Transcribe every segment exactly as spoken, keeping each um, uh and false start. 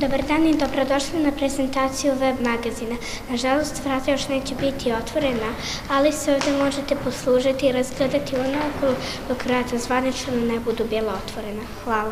Dobar dan i dobrodošli na prezentaciju web magazina. Nažalost, vrata još neće biti otvorena, ali se ovdje možete poslužiti i razgledati onako dok vrata zvanično ne budu bila otvorena. Hvala.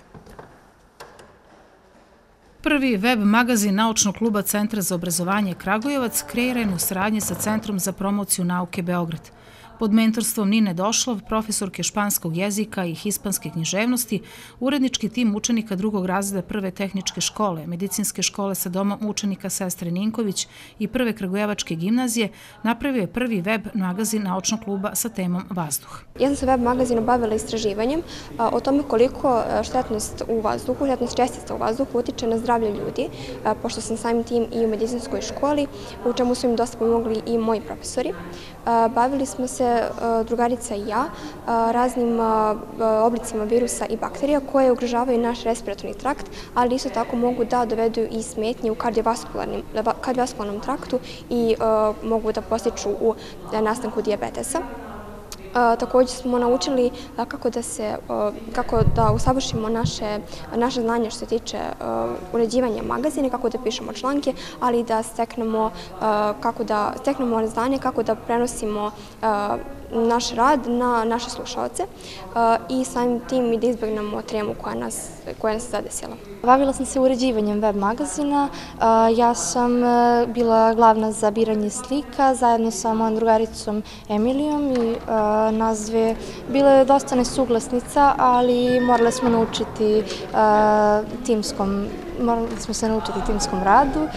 Prvi web magazin Naučnog kluba Centra za obrazovanje Kragujevac kreiran u saradnji sa Centrom za promociju nauke Beograd. Pod mentorstvom Nine Došlov, profesorke španskog jezika i hispanske književnosti, urednički tim učenika drugog razreda Prve tehničke škole, medicinske škole sa domom učenika Sestre Ninković i Prve kragujevačke gimnazije napravio je prvi web magazin Naučnog kluba sa temom vazduh. Ja sam se web magazinu bavila istraživanjem o tome koliko štetnost u vazduhu, štetnost čestica u vazduhu utiče na zdravlje ljudi, pošto sam samim tim i u medicinskoj školi, u čemu su im dosta pomogli i moji profesori. Bavili smo se drugarica i ja raznim oblicima virusa i bakterija koje ugrožavaju naš respiratorni trakt, ali isto tako mogu da dovedu i smetnje u kardiovaskularnom traktu i mogu da postiču u nastanku dijabetesa. Također smo naučili kako da se, kako da usavršimo naše, naše znanje što se tiče uređivanja magazina, kako da pišemo članke, ali da steknemo, kako da steknemo znanje, kako da prenosimo naš rad na naše slušalce i samim tim i da izbjegnemo tremu koja nas, koja nas zadesila. Bavila sam se uređivanjem web magazina. Ja sam bila glavna za biranje slika zajedno sa mojom drugaricom Emilijom i nas dve. Bilo je dosta nesuglasnica, ali morali smo naučiti timskom, morali smo se naučiti timskom radu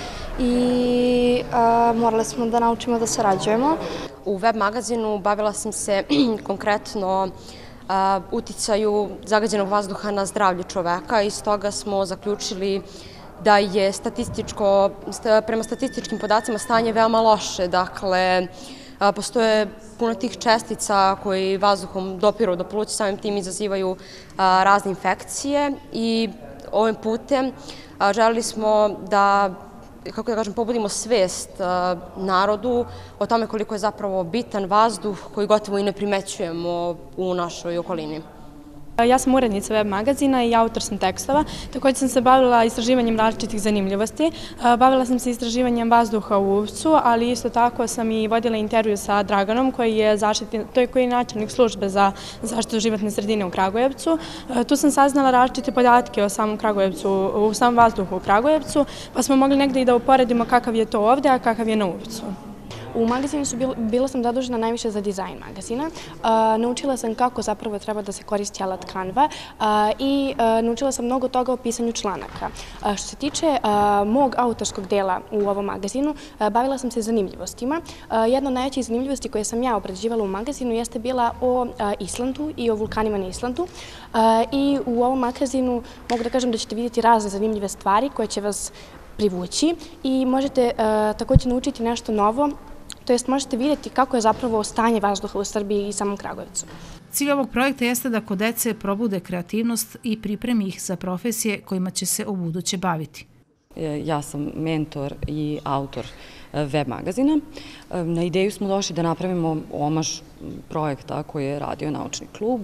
i morali smo da naučimo da sarađujemo. U web magazinu bavila sam se konkretno uticaju zagađenog vazduha na zdravlje čoveka i stoga smo zaključili da je statističko, prema statističkim podacima stanje veoma loše. Dakle, postoje puno tih čestica koji vazduhom dopiru do pluća, samim tim izazivaju razne infekcije i ovim putem želeli smo da, kako da kažem, pobudimo svest narodu o tome koliko je zapravo bitan vazduh koji gotovo i ne primećujemo u našoj okolini. Ja sam urednica web magazina i autor sam tekstova. Također sam se bavila istraživanjem različitih zanimljivosti. Bavila sam se istraživanjem vazduha u Uvcu, ali isto tako sam i vodila intervju sa Draganom, koji je, zaštitni, to je koji je načelnik službe za zaštitu životne sredine u Kragujevcu. Tu sam saznala različite podatke o samom Kragujevcu, u samom vazduhu u Kragujevcu, pa smo mogli negdje i da uporedimo kakav je to ovdje, a kakav je na Uvcu. U magazinu su bila sam zadužena najviše za dizajn magazina. Naučila sam kako zapravo treba da se koristi alat Canva i naučila sam mnogo toga o pisanju članaka. Što se tiče mog autorskog dela u ovom magazinu, bavila sam se zanimljivostima. Jedna od najvećih zanimljivosti koje sam ja obrađivala u magazinu jeste bila o Islandu i o vulkanima na Islandu. I u ovom magazinu mogu da kažem da ćete vidjeti razne zanimljive stvari koje će vas privući i možete također naučiti nešto novo, to jest možete vidjeti kako je zapravo stanje vazduha u Srbiji i samom Kragujevcu. Cilj ovog projekta jeste da kod dece probude kreativnost i pripremi ih za profesije kojima će se ubuduće baviti. Ja sam mentor i autor web magazina. Na ideju smo došli da napravimo omaž projekta koji je radio Naučni klub.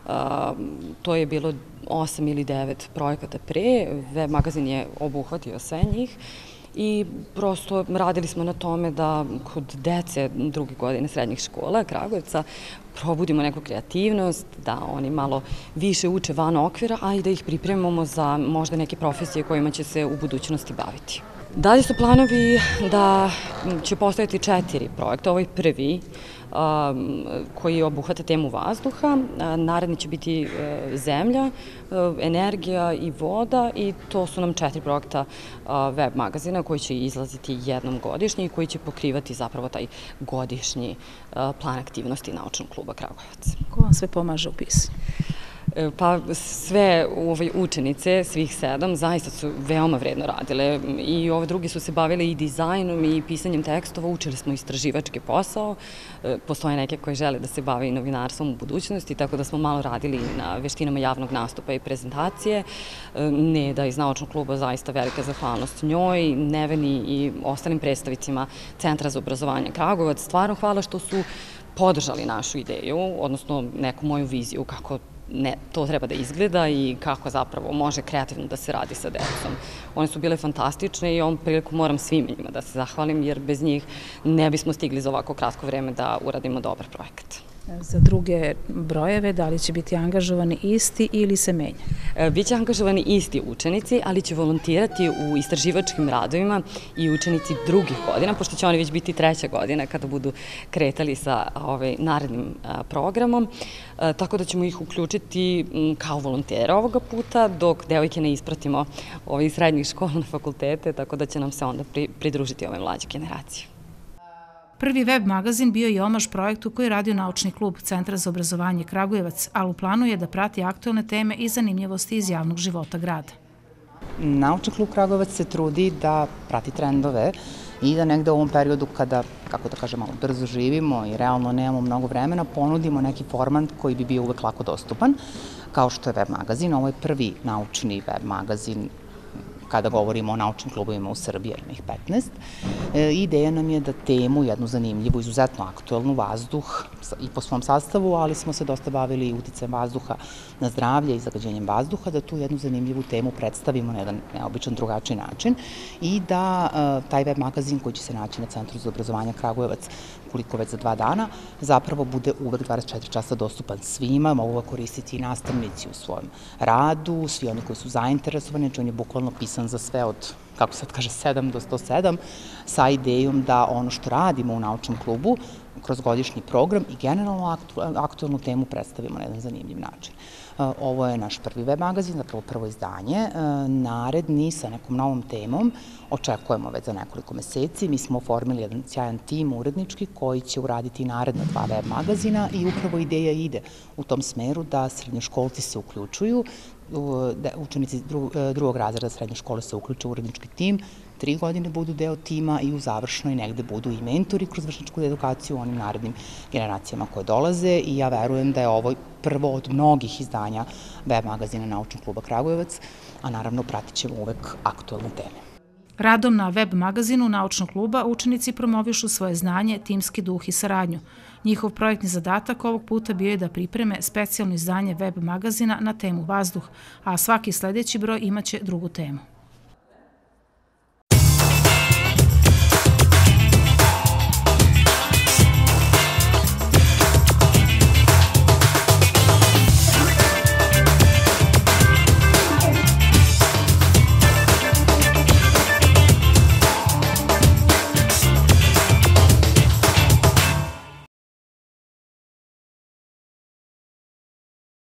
To je bilo osam ili devet projekata pre. Web magazin je obuhvatio sve njih. I prosto radili smo na tome da kod dece druge godine srednjih škola Kragujevca probudimo neku kreativnost, da oni malo više uče van okvira, a i da ih pripremamo za možda neke profesije kojima će se u budućnosti baviti. Dalje su planovi da će postojati četiri projekta. Ovo je prvi koji obuhvata temu vazduha. Naredni će biti zemlja, energija i voda i to su nam četiri projekta web magazina koji će izlaziti jednom godišnje i koji će pokrivati zapravo taj godišnji plan aktivnosti Naučnog kluba Kragujevac. Ko vam sve pomaže u pisanju? Pa sve učenice, svih sedam, zaista su veoma vredno radile i ove drugi su se bavile i dizajnom i pisanjem tekstova, učili smo istraživački posao, postoje neke koje žele da se bave i novinarstvom u budućnosti, tako da smo malo radili na veštinama javnog nastupa i prezentacije. Neda iz Naučnog kluba, zaista velika zahvalnost njoj, Neveni i ostalim predstavicima Centra za obrazovanje Kragujevac. Stvarno hvala što su podržali našu ideju, odnosno neku moju viziju kako ne, to treba da izgleda i kako zapravo može kreativno da se radi sa decom. One su bile fantastične i ovom priliku moram svima njima da se zahvalim, jer bez njih ne bismo stigli za ovako kratko vreme da uradimo dobar projekat. Za druge brojeve, da li će biti angažovani isti ili se menja? Biće angažovani isti učenici, ali će volontirati u istraživačkim radovima i učenici drugih godina, pošto će oni već biti treća godina kada budu kretali sa narednim programom, tako da ćemo ih uključiti kao volontera ovoga puta, dok devojke ne ispratimo iz srednjih škola na fakultete, tako da će nam se onda pridružiti ove mlađe generacije. Prvi web magazin bio je omaž projektu koji je radio naučni klub Centra za obrazovanje Kragujevac, ali u planu je da prati aktuelne teme i zanimljivosti iz javnog života grada. Naučni klub Kragujevac se trudi da prati trendove i da negde u ovom periodu kada, kako da kažem, malo brzo živimo i realno nemamo mnogo vremena, ponudimo neki format koji bi bio uvek lako dostupan, kao što je web magazin. Ovo je prvi naučni web magazin kada govorimo o naučnim klubovima u Srbiji, ima ih petnaest. Ideja nam je da temu, jednu zanimljivu, izuzetno aktuelnu, vazduh i po svom sastavu, ali smo se dosta bavili i uticajem vazduha na zdravlje i zagađenjem vazduha, da tu jednu zanimljivu temu predstavimo na jedan neobičan, drugačiji način i da taj web magazin koji će se naći na Centru za obrazovanje Kragujevac, koliko već za dva dana, zapravo bude uvek dvadeset četiri časa dostupan svima, mogu ga koristiti i nastavnici u svojem radu, svi oni koji su zainteresovani, znači on je bukvalno pisan za sve od, kako sad kaže, sedam do sto sedam, sa idejom da ono što radimo u naučnom klubu kroz godišnji program i generalno aktuelnu temu predstavimo na jedan zanimljiv način. Ovo je naš prvi web magazin, zapravo prvo izdanje. Naredni sa nekom novom temom očekujemo već za nekoliko meseci. Mi smo oformili jedan sjajan tim urednički koji će uraditi naredna dva web magazina i upravo ideja ide u tom smeru da srednjoškolci se uključuju, učenici drugog razreda srednje škole se uključuju u urednički tim, tri godine budu deo tima i u završnoj negde budu i mentori kroz vršnjačku edukaciju u onim narednim generacijama koje dolaze i ja verujem da je ovo prvo od mnogih izdanja web magazina Naučnog kluba Kragujevac, a naravno pratit ćemo uvek aktuelne teme. Radom na web magazinu Naučnog kluba učenici promovišu svoje znanje, timski duh i saradnju. Njihov projektni zadatak ovog puta bio je da pripreme specijalno izdanje web magazina na temu vazduh, a svaki sledeći broj imaće drugu temu.